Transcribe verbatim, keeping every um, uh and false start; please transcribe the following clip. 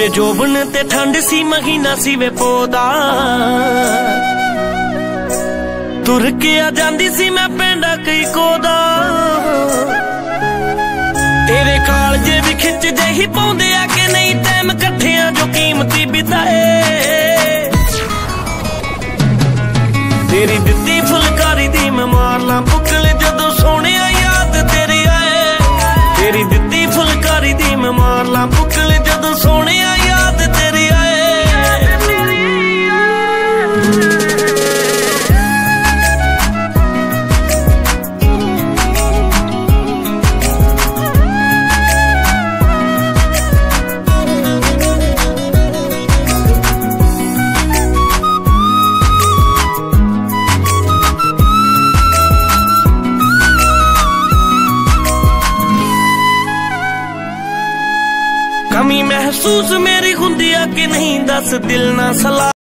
मेरे जोबन ते ठंड सी महीना सी वे पोदा तुर के आ जांदी सी मैं पेंडा कई कोदा तेरे कालजे भी खिच जे ही पाउंदे आ के नहीं टाइम कट्ठियां जो कीमती बिताए तेरी दित्ती फुलकारी दी मैं मार ला पुकल जदों सोने याद तेरी आए तेरी दित्ती फुलकारी दी मैं मार ला पुकल जदों सोने याद तेरी आए कमी महसूस मेरी हुंदी आ कि नहीं दस दिल ना सला